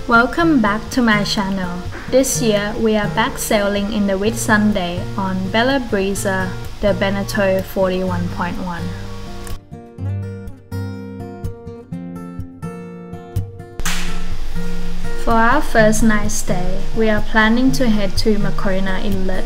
Welcome back to my channel. This year we are back sailing in the Whitsunday on Bella Breezer, the Beneteau 41.1. For our first night stay, we are planning to head to Macona Inlet.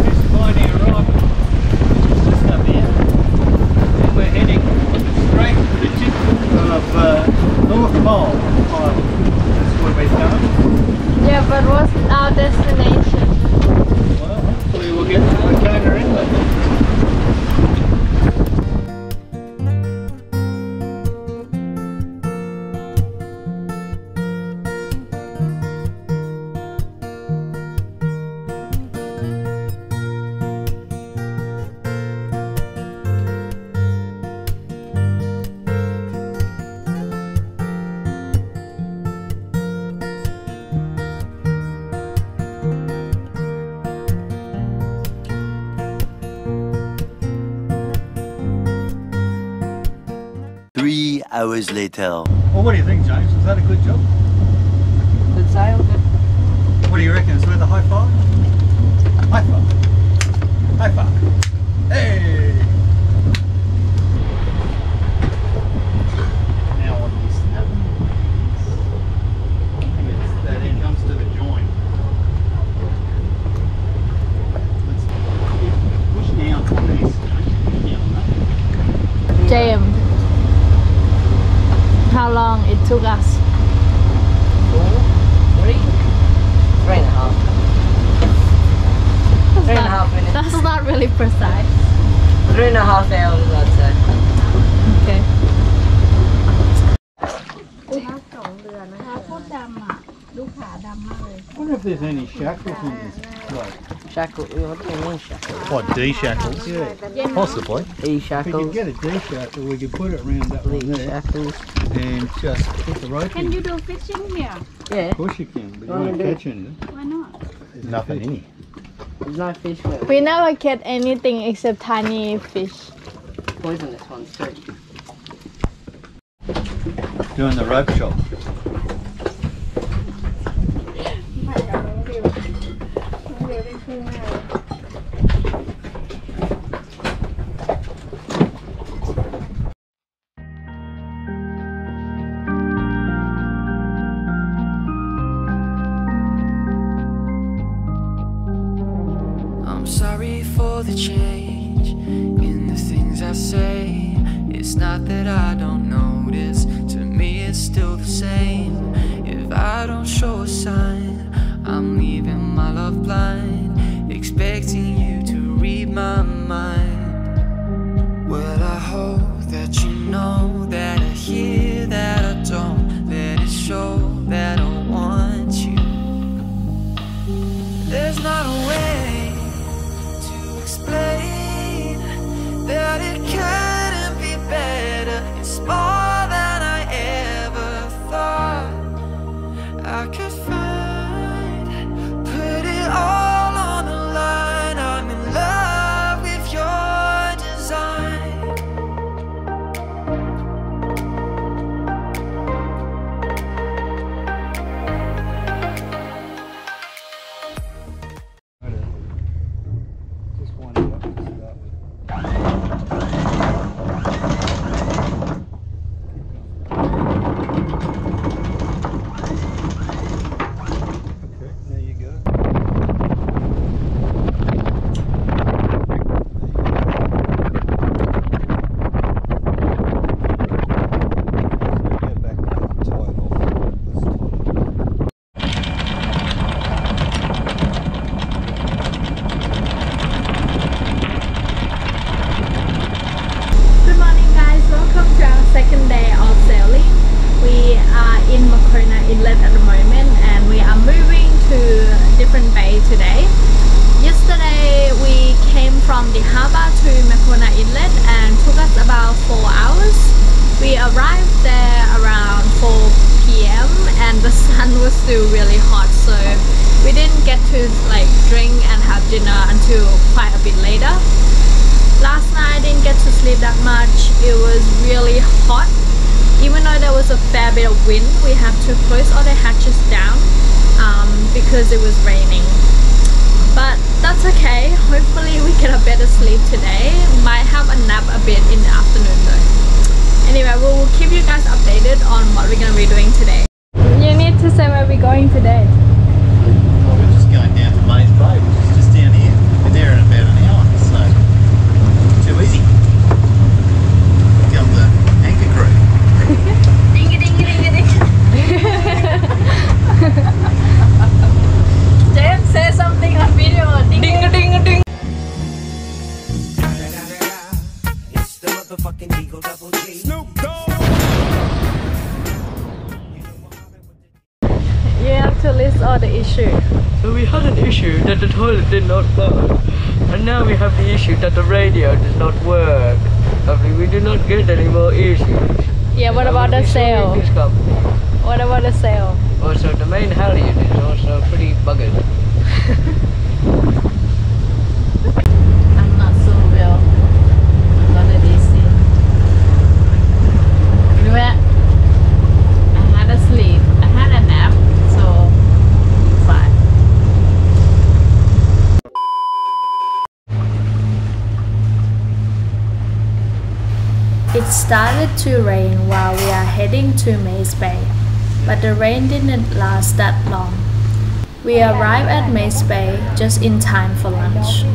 We're heading straight to the tip of North Pole Island. That's where we're going. Yeah, but what's our destination? Well, hopefully we'll get to Macona Inlet. 3 hours later. Well, what do you think, James? Was that a good job? Good sail, good. What do you reckon? Is it worth a high five? High five. High five. Hey! Now what this happens is that it comes to the joint. Let's push down on this. James, how long it took us? 3.5. 3.5 minutes. That's not really precise. 3.5 hours, I'd say. Okay. I wonder if there's any shackles in this boat. Shackle, what do you mean shackle? What, D-shackles? Yeah, possibly. If we could E-shackles. get a D-shackle, we could put it around that one there shackles. and just put the rope Can in. you do fishing here? Yeah, Of course you can, but you won't catch anything. Why not? There's nothing in here. there's no fish with We never get anything except tiny fish. poisonous ones too. Doing the rope shop. I'm sorry for the change in the things I say. It's not that I don't notice, to me it's still the same. If I don't show a sign, I'm leaving my love blind, expecting you to read my mind. Well, I hope that you know that I hear that I don't, let it show that I want you. There's not a way to explain that it couldn't be better. It's more than I ever thought I could find. Put it all on the line. I'm in love with your design. Just wind it up to start with. Okay, there you go. Get back and tie it off. Let's tie it off. Good morning guys, welcome to our second day of sailing. We are in Macona Inlet at the moment and we are moving to a different bay today. Yesterday we came from the harbour to Macona Inlet and took us about 4 hours. We arrived there around 4 p.m. and the sun was still really hot, so we didn't get to drink and have dinner until quite a bit later. Last night I didn't get to sleep that much. It was really hot. even though there was a fair bit of wind, we had to close all the hatches down because it was raining. But that's okay. Hopefully we get a better sleep today. Might have a nap a bit in the afternoon though. Anyway, we'll keep you guys updated on what we're gonna be doing today. You need to say where we're going today. Well, we're just going down to Mays Bay, which is just down here. We're there in about an hour, so too easy. Become the anchor crew. Ding ding ding ding. James, say something on video. Ding ding ding ding. It's the motherfucking Eagle Double G. Snoop Dogg. You have to list all the issues. So we had an issue that the toilet did not work. And now we have the issue that the radio does not work. Hopefully we do not get any more issues. Yeah, what about the sail? What about the sail? Also, the main halyard is also pretty buggered. I'm not so well. I'm gonna DC. Anyway, I had a sleep. I had a nap, so fine. It started to rain while we are heading to Mays Bay, but the rain didn't last that long. We arrived at Mays Bay just in time for lunch.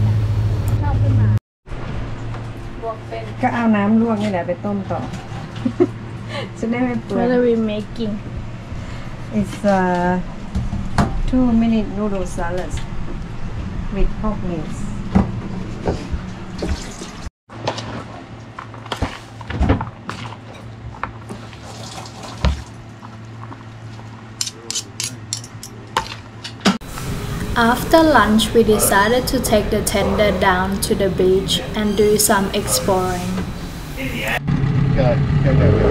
ก็เอาน้ำลวกนี่แหละไปต้มต่อ จะได้ไม่เปื่อย What are we making? It's 2-minute noodle salad with pork mince. After lunch, we decided to take the tender down to the beach and do some exploring. Go, go, go, go.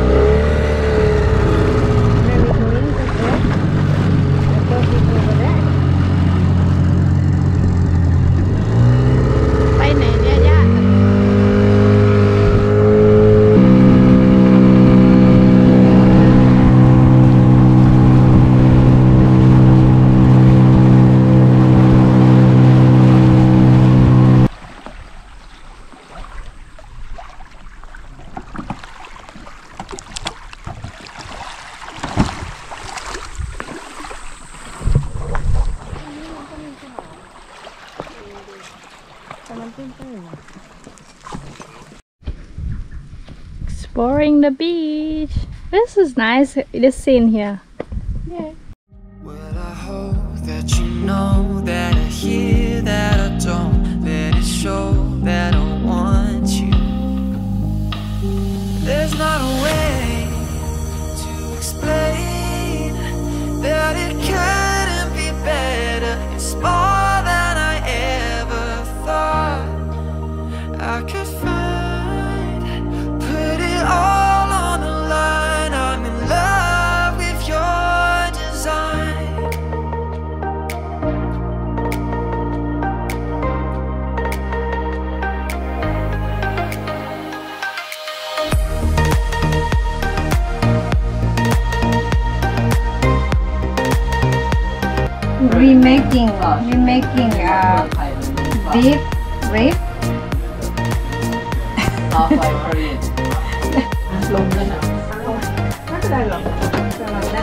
Exploring the beach. This is nice, this scene here. Well, I hope that you know that I hear that I don't let it show that I want you. There's not a way to explain that it couldn't be better. It's more than I ever thought I could find. Put it all on the line. I'm in love with your design. We're making beef rib. Half-Life Korean. ลงแล้วนะไม่เป็นไรหรอกเราได้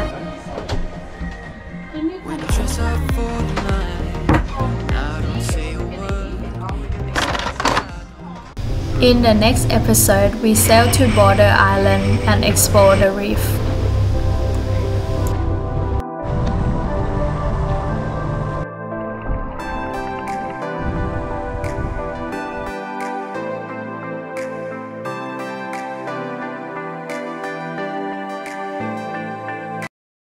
When I dress up for the night, I don't say a word. In the next episode, we sail to Border Island and explore the reef.